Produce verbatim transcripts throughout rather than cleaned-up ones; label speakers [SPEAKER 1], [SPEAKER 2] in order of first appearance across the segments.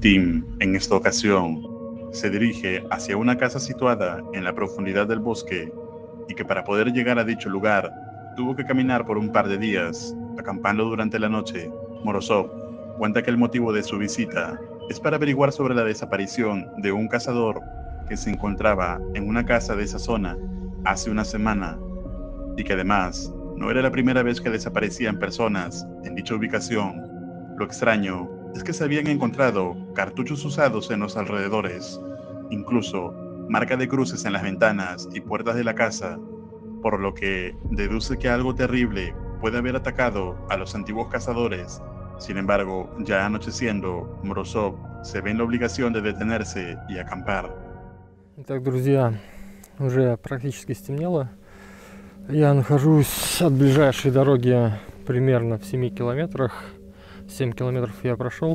[SPEAKER 1] Tim, en esta ocasión, se dirige hacia una casa situada en la profundidad del bosque y que para poder llegar a dicho lugar tuvo que caminar por un par de días, acampando durante la noche. Morozov cuenta que el motivo de su visita es para averiguar sobre la desaparición de un cazador que se encontraba en una casa de esa zona hace una semana y que además no era la primera vez que desaparecían personas en dicha ubicación. Lo extraño es que se habían encontrado cartuchos usados en los alrededores, incluso marca de cruces en las ventanas y puertas de la casa, por lo que deduce que algo terrible puede haber atacado a los antiguos cazadores. Sin embargo, ya anocheciendo, Morozov se ve en la obligación de detenerse y acampar.
[SPEAKER 2] Итак, друзья, уже практически стемнело. Я нахожусь от ближайшей дороги примерно в семи километрах. семь километров я прошел.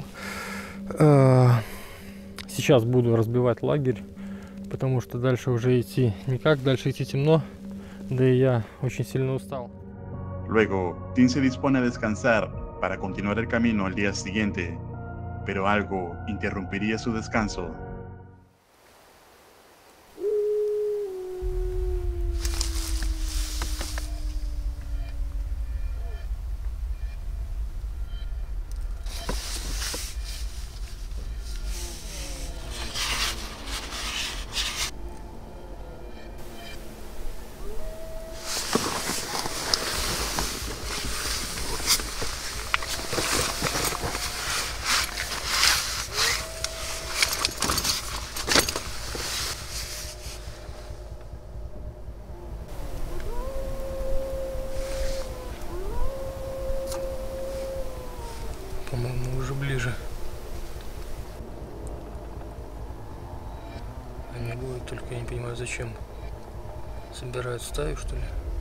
[SPEAKER 2] Сейчас буду разбивать лагерь, потому что дальше уже идти никак, дальше идти темно, да и я очень сильно устал.
[SPEAKER 1] Luego, Tim se dispone a descansar para continuar el camino al día siguiente, pero algo interrumpiría su descanso.
[SPEAKER 2] По-моему, уже ближе. Они будут, только я не понимаю, зачем. Собирают стаю, что ли?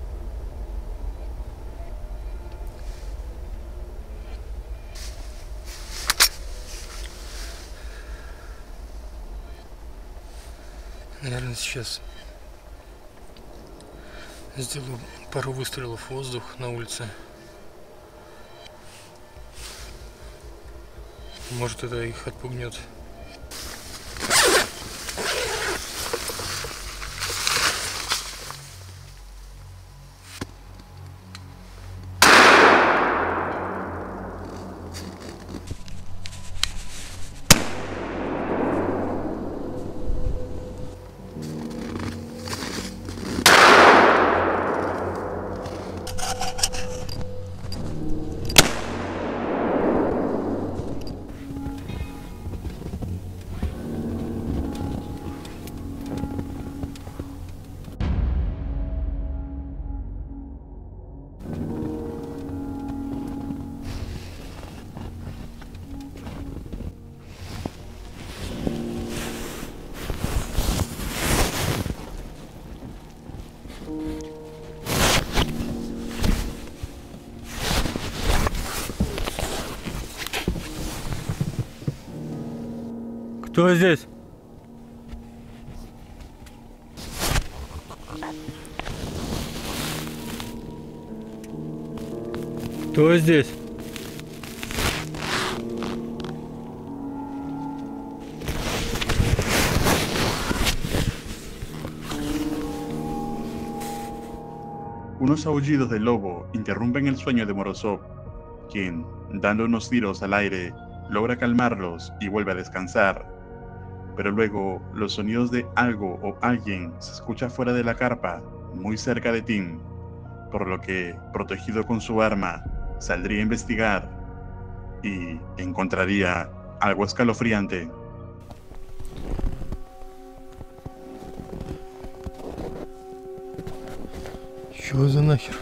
[SPEAKER 2] Наверное, сейчас сделаю пару выстрелов в воздух на улице. Может, это их отпугнет. Кто здесь? Кто здесь?
[SPEAKER 1] Unos aullidos de lobo interrumpen el sueño de Morozov, quien, dando unos tiros al aire, logra calmarlos y vuelve a descansar. Pero luego los sonidos de algo o alguien se escucha fuera de la carpa, muy cerca de Tim, por lo que, protegido con su arma, saldría a investigar y encontraría algo escalofriante.
[SPEAKER 2] Чего за нахер?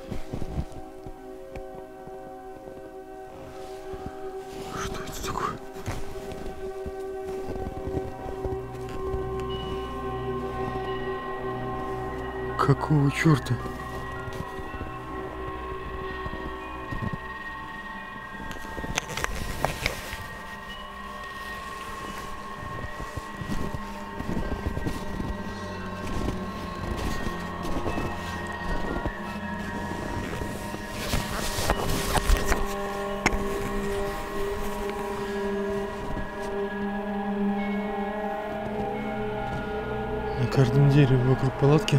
[SPEAKER 2] Что это такое? Какого черта? каждом дереве вокруг палатки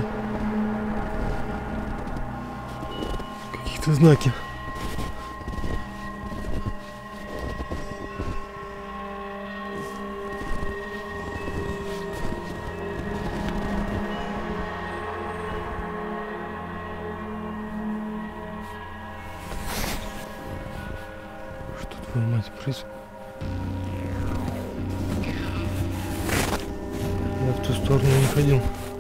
[SPEAKER 2] какие-то знаки. Что твою мать происходит? Я в ту сторону не ходил.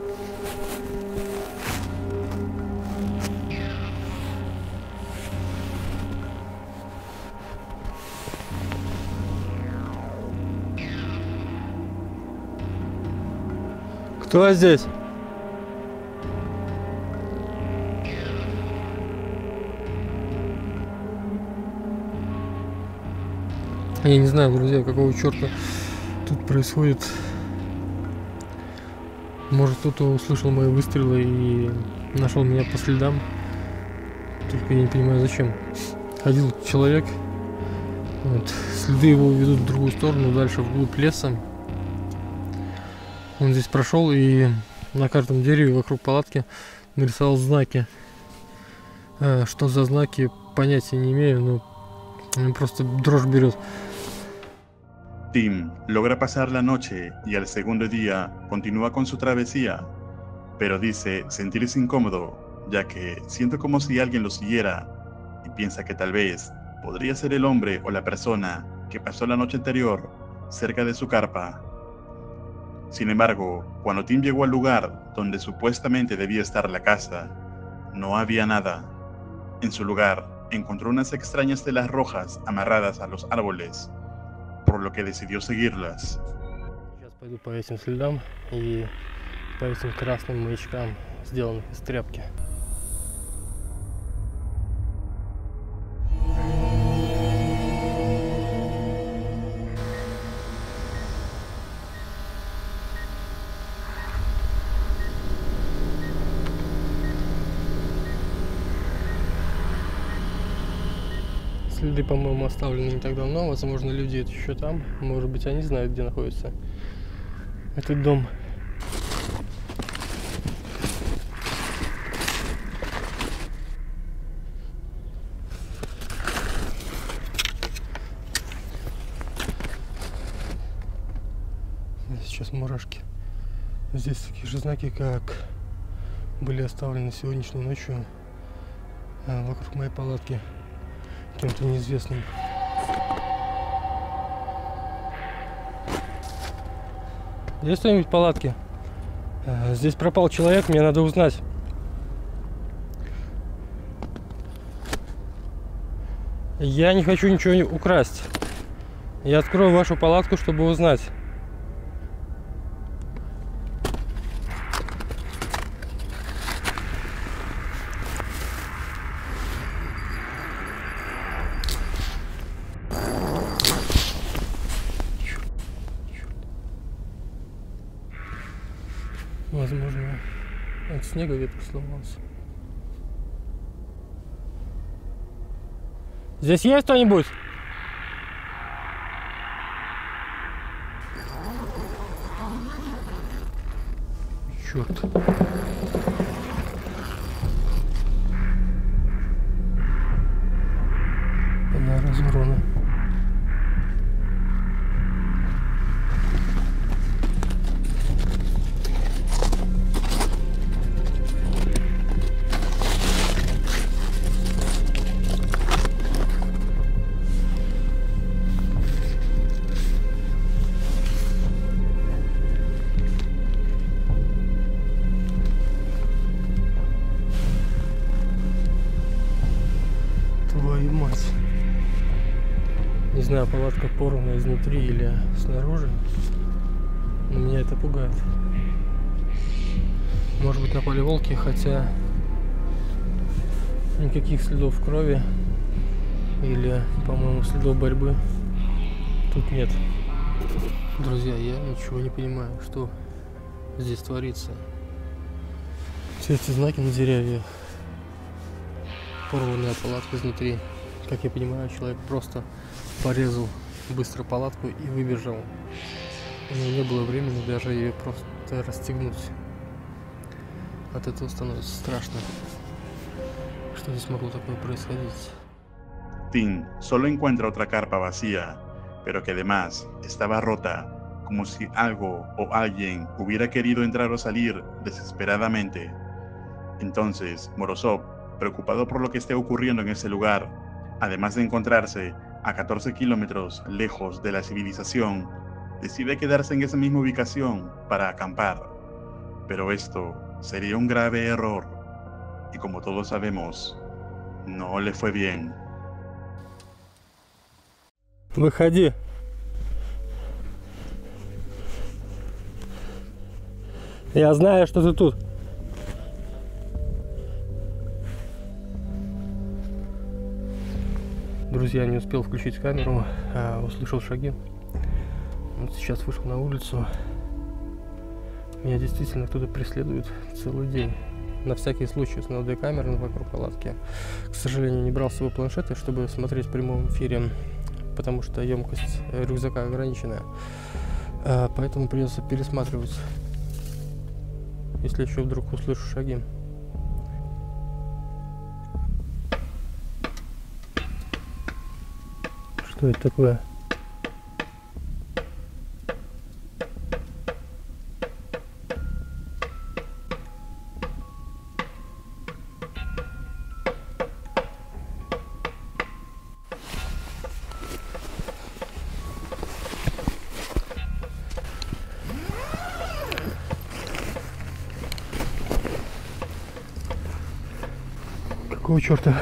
[SPEAKER 2] Кто здесь? Я не знаю, друзья, какого черта тут происходит. Может, кто-то услышал мои выстрелы и нашел меня по следам. Только я не понимаю, зачем. Ходил человек. Вот. Следы его ведут в другую сторону, дальше вглубь леса. Он здесь прошел и на каждом дереве вокруг палатки нарисовал знаки. Что за знаки, понятия не имею, но просто дрожь берет.
[SPEAKER 1] Tim logra pasar la noche y al segundo día continúa con su travesía, pero dice sentirse incómodo, ya que siente como si alguien lo siguiera y piensa que tal vez podría ser el hombre o la persona que pasó la noche anterior cerca de su carpa. Sin embargo, cuando Tim llegó al lugar donde supuestamente debía estar la casa, no había nada. En su lugar, encontró unas extrañas telas rojas amarradas a los árboles, por lo que decidió seguirlas.
[SPEAKER 2] Сейчас пойду по этим следам и по этим красным маячкам, сделанных из тряпки. Следы, по-моему, оставлены не так давно. Возможно, люди это еще там. Может быть, они знают, где находится этот дом. Сейчас мурашки. Здесь такие же знаки, как были оставлены сегодняшней ночью вокруг моей палатки кем-то неизвестным. Есть кто-нибудь в палатке? Здесь пропал человек, мне надо узнать. Я не хочу ничего украсть. Я открою вашу палатку, чтобы узнать. Возможно, от снега ветка сломался. Здесь есть кто-нибудь? Черт. Она разорвана. Твою мать. Не знаю, палатка порвана изнутри или снаружи, но меня это пугает. Может быть, напали волки, хотя никаких следов крови или, по-моему, следов борьбы тут нет. Друзья, я ничего не понимаю, что здесь творится. Все эти знаки на деревьях, порванная палатка изнутри. Как я понимаю, человек просто порезал быстро палатку и выбежал. У него не было времени даже ее просто расстегнуть. от этого становится страшно. Что здесь могло такое происходить?
[SPEAKER 1] Tim solo encuentra otra carpa vacía, pero que además estaba rota, como si algo o alguien hubiera querido entrar o salir desesperadamente. Entonces, Morozov, preocupado por lo que esté ocurriendo en ese lugar, además de encontrarse a catorce kilómetros lejos de la civilización, decide quedarse en esa misma ubicación para acampar. Pero esto sería un grave error, y como todos sabemos, no le fue bien.
[SPEAKER 2] Выходи. Я знаю, что ты тут. Друзья, не успел включить камеру, а услышал шаги. Вот сейчас вышел на улицу. Меня действительно кто-то преследует целый день. На всякий случай установил камеры вокруг палатки. К сожалению, не брал с собой планшеты, чтобы смотреть в прямом эфире, потому что емкость рюкзака ограниченная. А, поэтому придется пересматривать, если еще вдруг услышу шаги. Что это такое? Какого черта?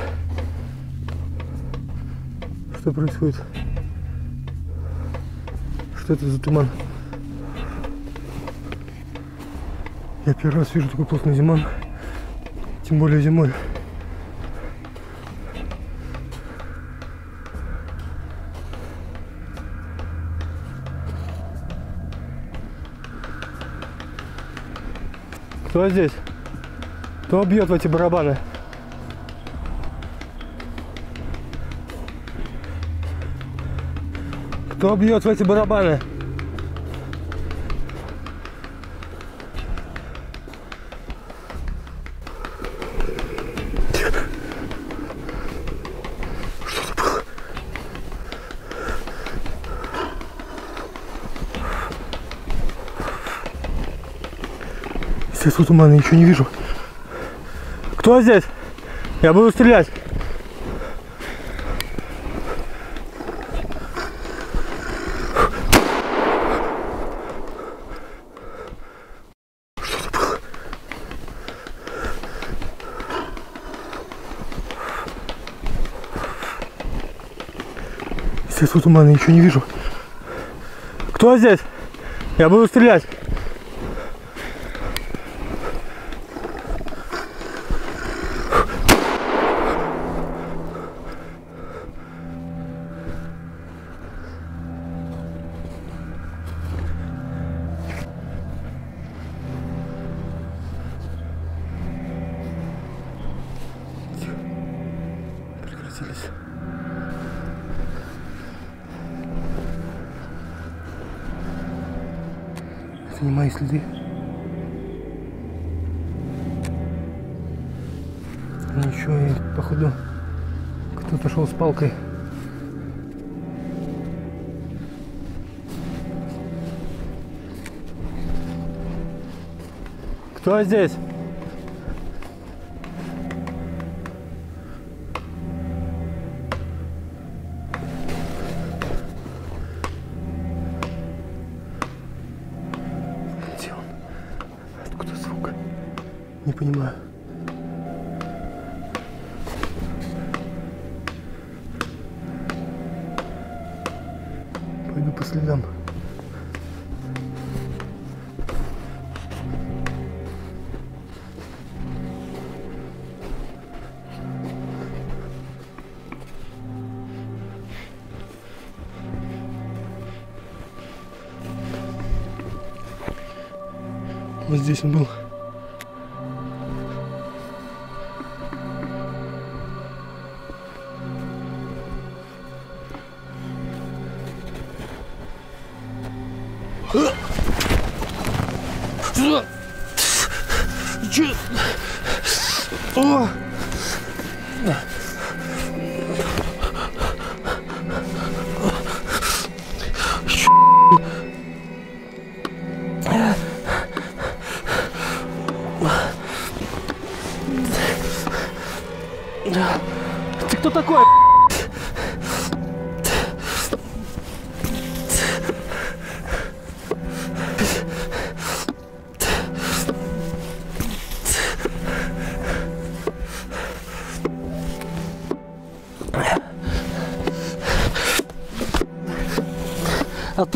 [SPEAKER 2] Что происходит? Что это за туман? Я первый раз вижу такой плотный туман, тем более зимой. Кто здесь? Кто бьет в эти барабаны? Кто бьет в эти барабаны? Что это было? Естественно, тумана, ничего не вижу. Кто здесь? Я буду стрелять. Естественно, тумана, ничего не вижу. Кто здесь? Я буду стрелять. Прекратились. Это не мои следы. Ничего, и походу кто-то шел с палкой. Кто здесь? Где он? Откуда звук? Не понимаю. Пойду по следам. Вот здесь он был. Че? О! Ты кто такой? Отпу...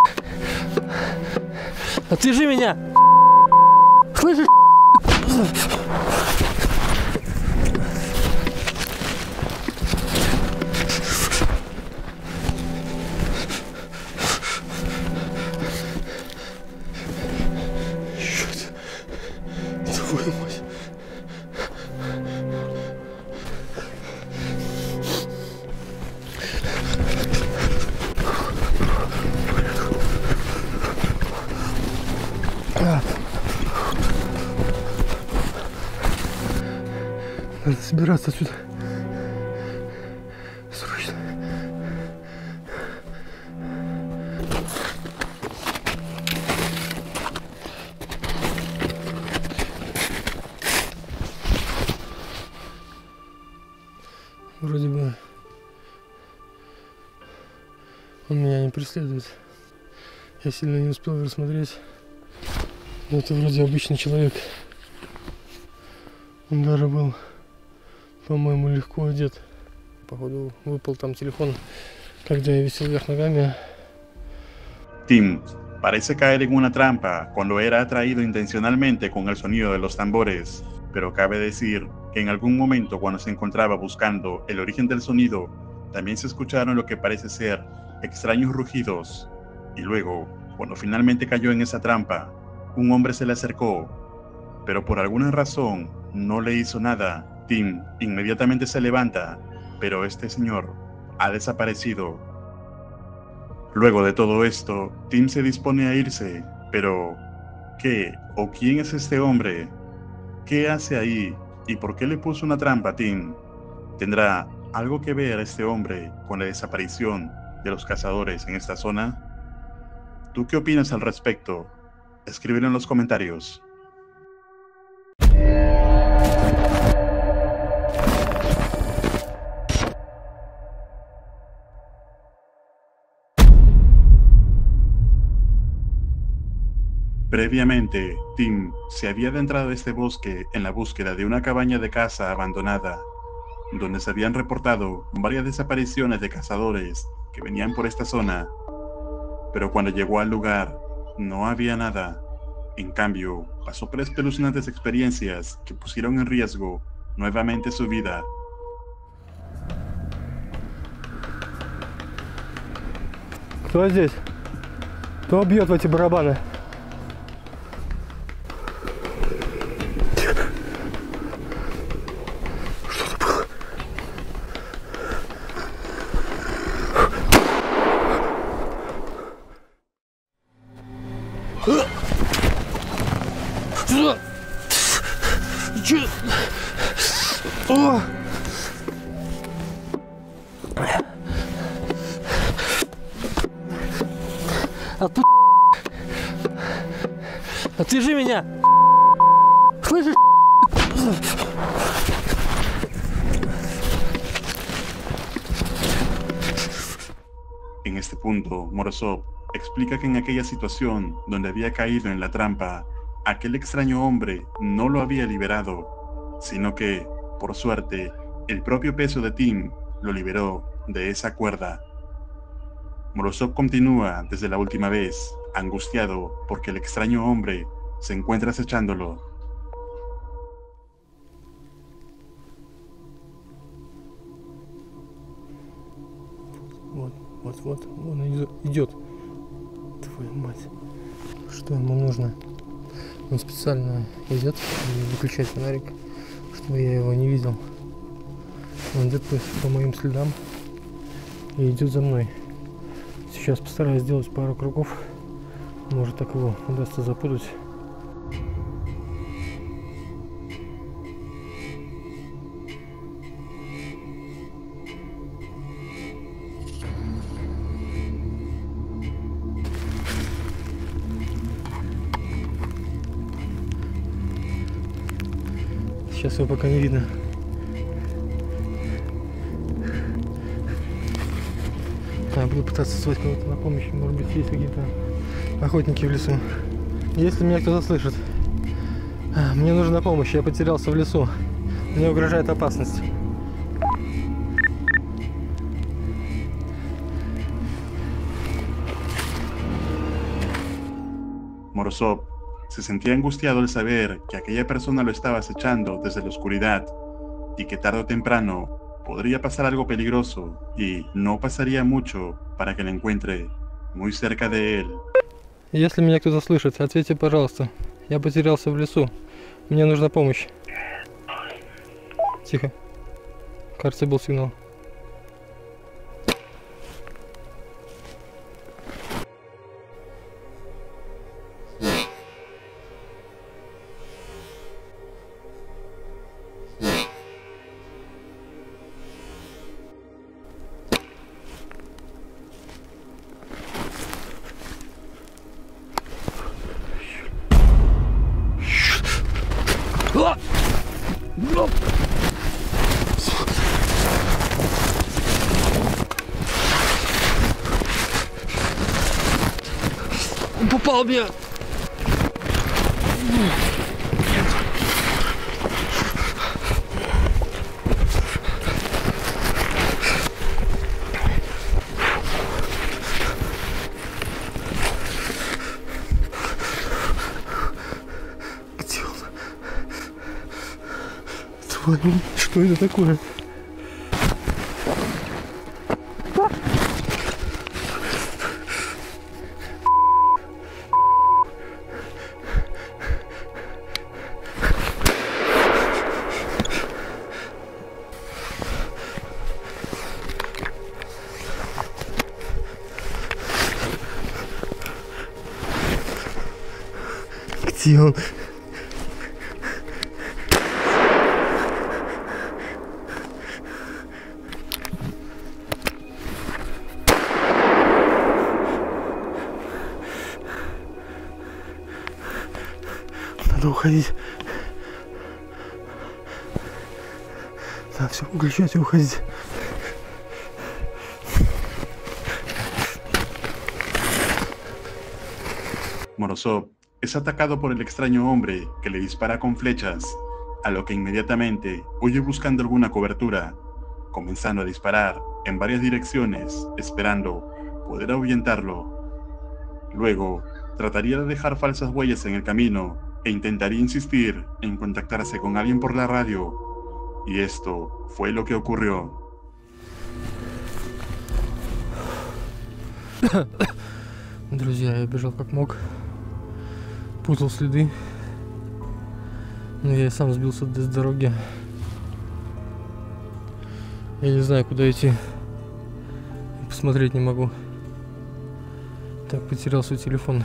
[SPEAKER 2] Отвяжи меня! Слышишь? Черт! Твою мать! Надо собираться отсюда. Срочно. Вроде бы он меня не преследует. Я сильно не успел рассмотреть. Но это вроде обычный человек. Он даже был, по-моему, легко одет. Походу выпал там телефон, когда я висел вверх ногами.
[SPEAKER 1] Tim parece caer en una trampa cuando era atraído intencionalmente con el sonido de los tambores, pero cabe decir que en algún momento cuando se encontraba buscando el origen del sonido, también se escucharon lo que parece ser extraños rugidos, y luego, cuando finalmente cayó en esa trampa, un hombre se le acercó, pero por alguna razón no le hizo nada. Tim inmediatamente se levanta, pero este señor ha desaparecido. Luego de todo esto, Tim se dispone a irse, pero ¿qué o quién es este hombre? ¿Qué hace ahí? ¿Y por qué le puso una trampa a Tim? ¿Tendrá algo que ver este hombre con la desaparición de los cazadores en esta zona? ¿Tú qué opinas al respecto? Escríbelo en los comentarios. Previamente, Tim se había adentrado a este bosque en la búsqueda de una cabaña de caza abandonada, donde se habían reportado varias desapariciones de cazadores que venían por esta zona. Pero cuando llegó al lugar, no había nada. En cambio, pasó por espeluznantes experiencias que pusieron en riesgo nuevamente su vida.
[SPEAKER 2] Кто здесь? Кто бьет в эти барабаны? Что? Че? О! Отпу... Отвяжи меня! Слышишь?
[SPEAKER 1] En este punto, Morozov explica que en aquella situación donde había caído en la trampa, aquel extraño hombre no lo había liberado, sino que, por suerte, el propio peso de Tim lo liberó de esa cuerda. Morozov continúa desde la última vez, angustiado porque el extraño hombre se encuentra acechándolo.
[SPEAKER 2] Вот, вот, вот, он идет. Твою мать. Что ему нужно? Он специально идет и выключает фонарик, чтобы я его не видел. Он идет по, по моим следам и идет за мной. Сейчас постараюсь сделать пару кругов. Может, так его удастся запутать. Сейчас его пока не видно. А, буду пытаться звать кого-то на помощь. Может быть, есть какие-то охотники в лесу. Если меня кто-то слышит, мне нужна помощь. Я потерялся в лесу. Мне угрожает опасность.
[SPEAKER 1] Morozov se sentía angustiado al saber que aquella persona lo estaba acechando desde la oscuridad y que tarde o temprano podría pasar algo peligroso y no pasaría mucho para que lo encuentre muy cerca de él.
[SPEAKER 2] Если меня кто-то слышит, ответьте, пожалуйста. Я потерялся в лесу. Мне нужна помощь. Тихо. Кажется, был сигнал. Он попал мне! Где он? Твою, что это такое? Где он? Надо уходить. Надо все выключать и уходить.
[SPEAKER 1] Morozov es atacado por el extraño hombre que le dispara con flechas, a lo que inmediatamente huye buscando alguna cobertura, comenzando a disparar en varias direcciones, esperando poder ahuyentarlo. Luego, trataría de dejar falsas huellas en el camino e intentaría insistir en contactarse con alguien por la radio, y esto fue lo que ocurrió.
[SPEAKER 2] Друзья, я бежал как мог. Путал следы, но я и сам сбился с дороги. Я не знаю, куда идти. Посмотреть не могу. Так, потерял свой телефон.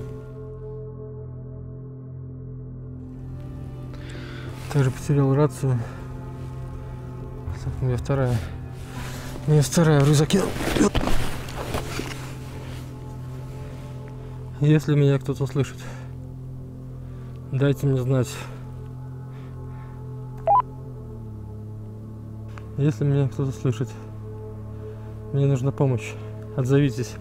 [SPEAKER 2] Также потерял рацию. Так, у меня вторая. У меня вторая в рюкзаке. Если меня кто-то слышит, дайте мне знать. Если меня кто-то слышит, мне нужна помощь. Отзовитесь.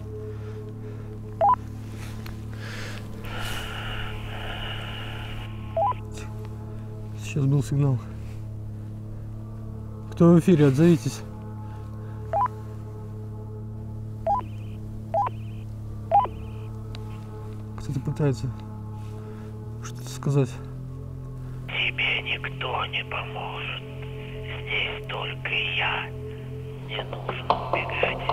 [SPEAKER 2] Сейчас был сигнал. Кто в эфире, отзовитесь. Кто-то пытается что-то сказать.
[SPEAKER 3] Тебе никто не поможет. Здесь только я. Не нужно убегать.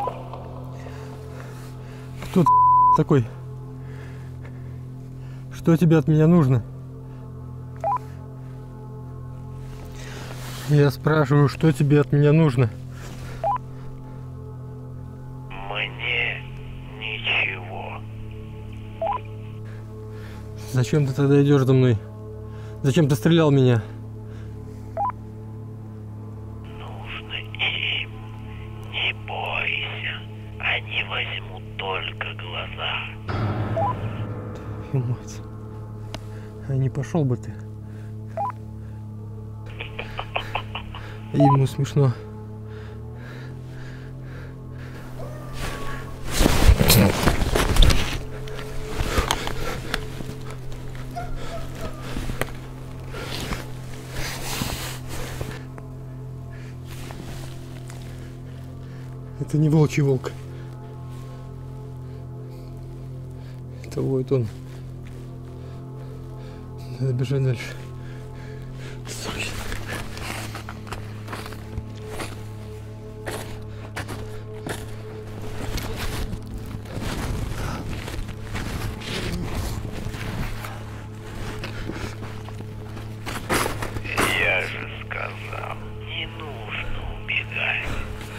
[SPEAKER 2] Кто ты такой? Что тебе от меня нужно? Я спрашиваю, что тебе от меня нужно?
[SPEAKER 3] Мне ничего.
[SPEAKER 2] Зачем ты тогда идешь за мной? Зачем ты стрелял в меня?
[SPEAKER 3] Нужно им. Не бойся. Они возьмут только глаза.
[SPEAKER 2] Твою мать. А не пошел бы ты. И ему смешно. Это не волчий волк. Это воет он. Надо бежать дальше. Суки.
[SPEAKER 3] Я же сказал, не нужно убегать.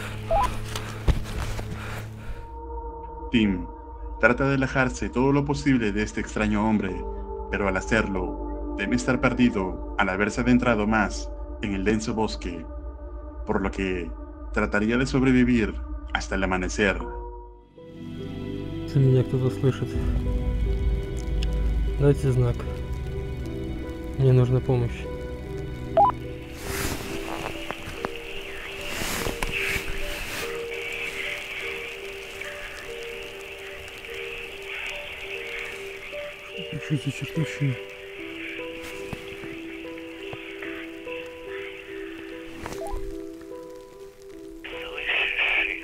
[SPEAKER 1] Tim trata de alejarse todo lo posible de este extraño hombre, pero al hacerlo, teme estar perdido al haberse adentrado más en el denso bosque, por lo que trataría de sobrevivir hasta el amanecer.
[SPEAKER 2] Если меня кто-то слышит, дайте знак. Мне нужна помощь. Что за чертовщина?
[SPEAKER 3] Слышишь их?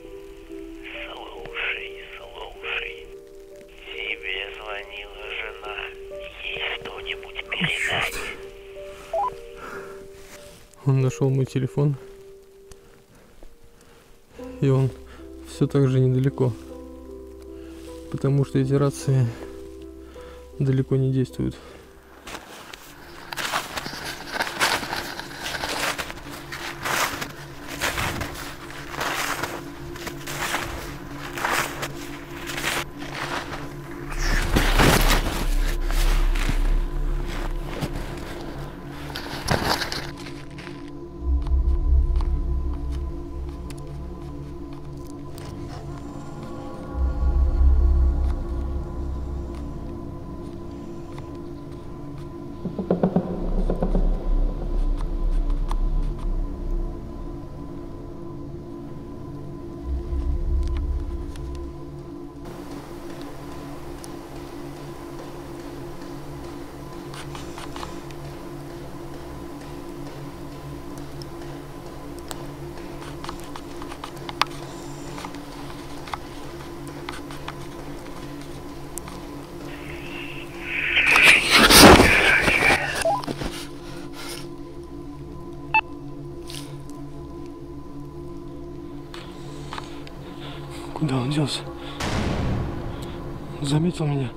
[SPEAKER 3] Слушай, слушай. Тебе звонила жена. Ей что-нибудь передать.
[SPEAKER 2] Он нашел мой телефон. И он все так же недалеко. Потому что эти рации далеко не действуют. Куда он делся? Заметил меня.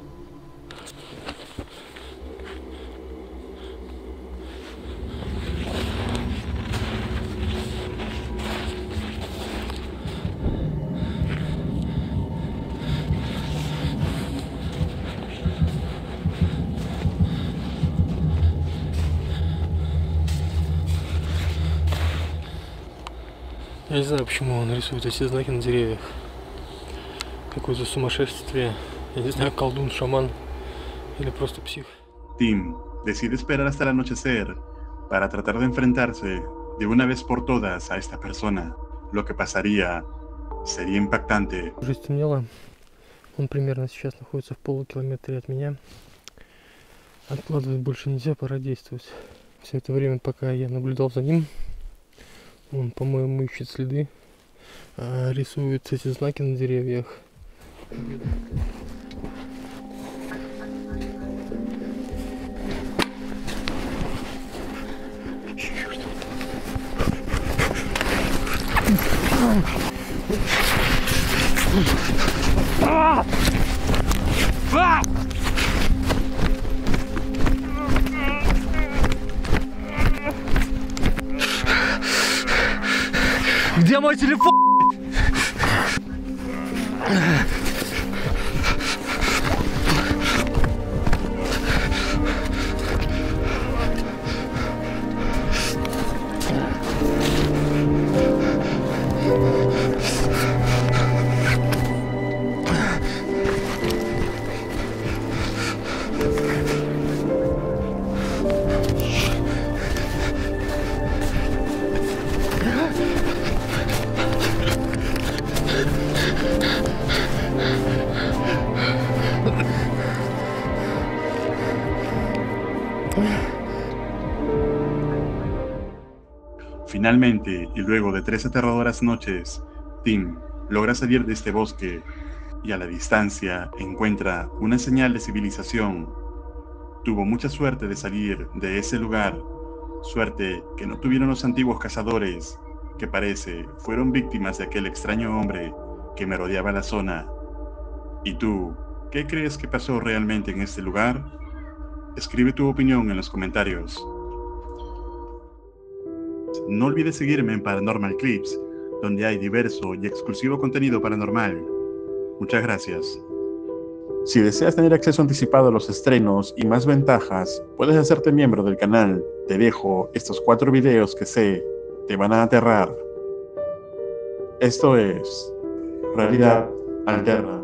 [SPEAKER 2] Я не знаю, почему он рисует эти знаки на деревьях. Какое-то сумасшествие. Я не знаю, колдун, шаман или просто псих.
[SPEAKER 1] Tim decide esperar hasta el anochecer para tratar de enfrentarse de una vez por todas a esta persona. Lo que pasaría sería impactante.
[SPEAKER 2] Уже стемнело. Он примерно сейчас находится в полукилометре от меня. Откладывать больше нельзя, пора действовать. Все это время, пока я наблюдал за ним, он, по-моему, ищет следы, рисует эти знаки на деревьях. Где мой телефон?
[SPEAKER 1] Finalmente, y luego de tres aterradoras noches, Tim logra salir de este bosque y a la distancia encuentra una señal de civilización. Tuvo mucha suerte de salir de ese lugar, suerte que no tuvieron los antiguos cazadores, que parece fueron víctimas de aquel extraño hombre que merodeaba la zona. ¿Y tú, qué crees que pasó realmente en este lugar? Escribe tu opinión en los comentarios. No olvides seguirme en Paranormal Clips, donde hay diverso y exclusivo contenido paranormal. Muchas gracias. Si deseas tener acceso anticipado a los estrenos y más ventajas, puedes hacerte miembro del canal. Te dejo estos cuatro videos que sé te van a aterrar. Esto es Realidad Alterna.